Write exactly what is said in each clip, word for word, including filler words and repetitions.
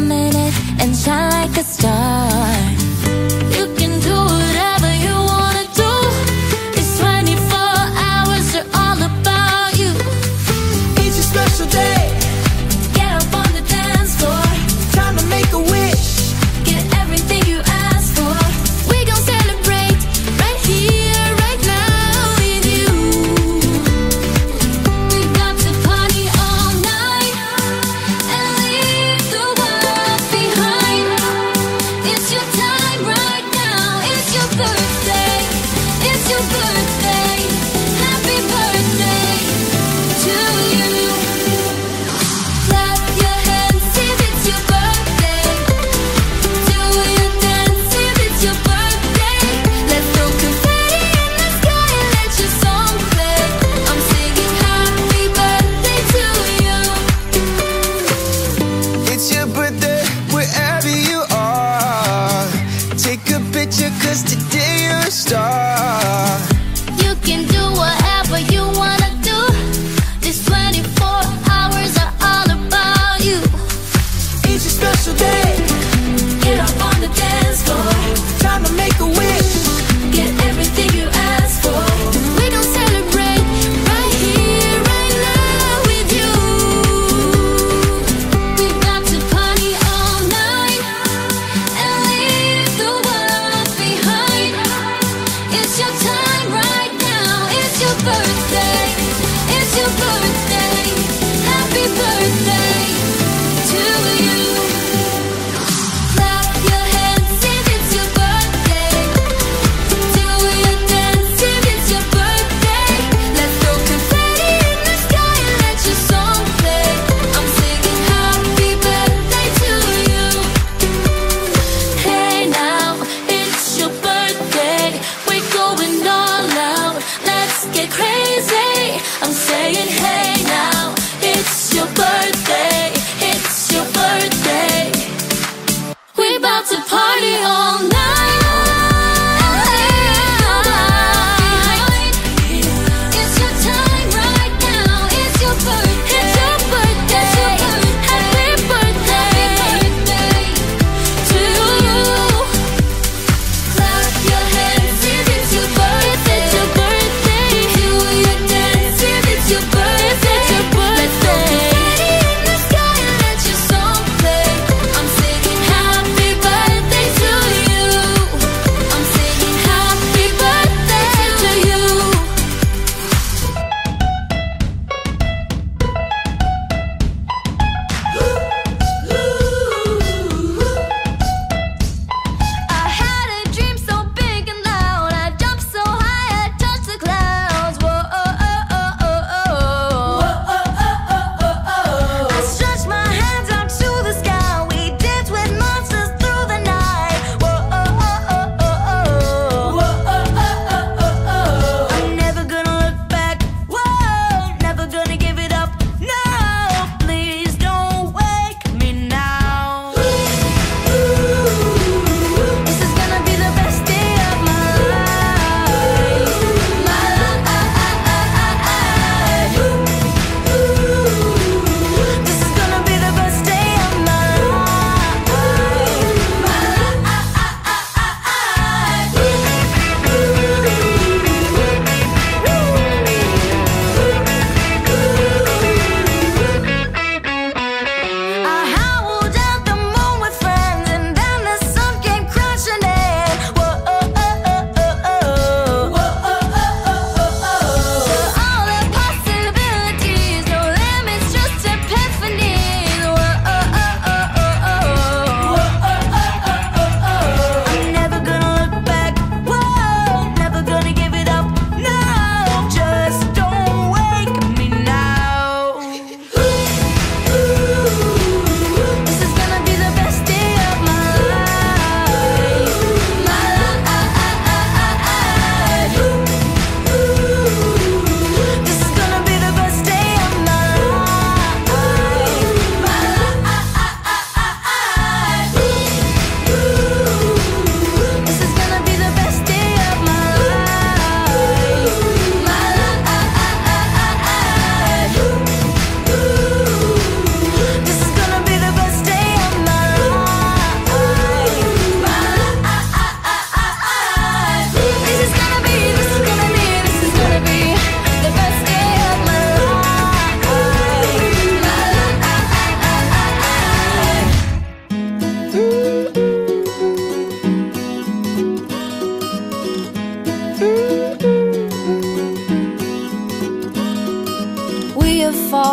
minute and shine like a star. You can do whatever you wanna do. It's twenty-four hours, they're all about you. It's a special day. Get up on the dance floor. Time to make a wish. Get everything you ask for. We gon' celebrate right here, right now with you. We got to party all night and leave the world behind.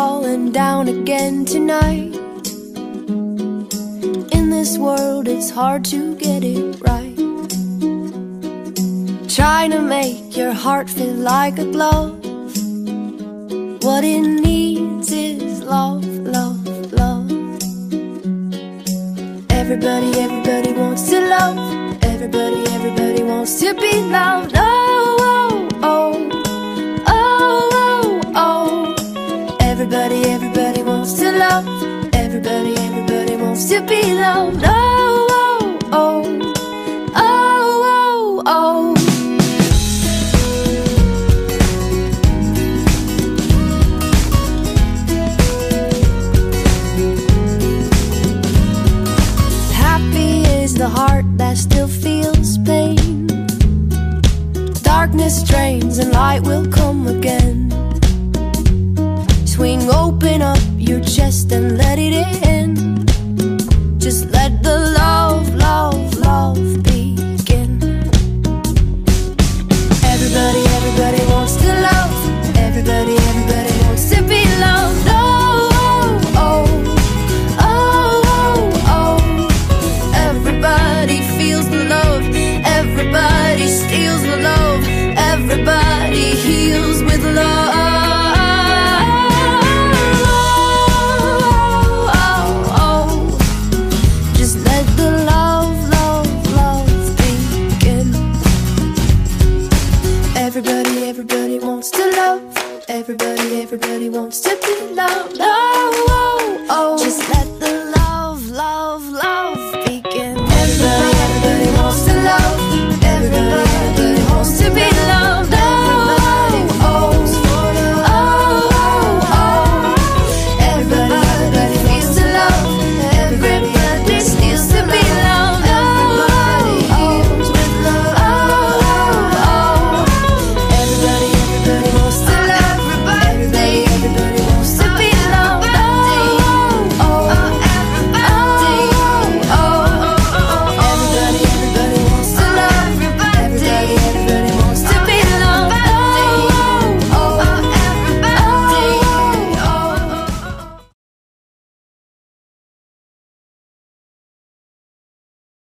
falling down again tonight. In this world it's hard to get it right. Trying to make your heart feel like a glove. What it needs is love, love, love. Everybody, everybody wants to love. Everybody, everybody wants to be loved. Oh, oh, oh, oh, oh, oh. Everybody, everybody wants to love. Everybody, everybody wants to be loved. Oh, oh, oh, oh, oh, oh. The heart that still feels pain. Darkness drains and light will come again. Swing open up your chest and let it in. Just let the love, love, love begin. Everybody, everybody wants to love. Everybody, everybody wants to be loved. Oh, oh, oh, oh, oh. Everybody feels the love. Everybody steals the love. Everybody heals with love. Oh, oh, oh. Just let the love, love, love begin. Everybody, everybody wants to love. Everybody, everybody wants to be loved. Oh, oh, oh. Just let the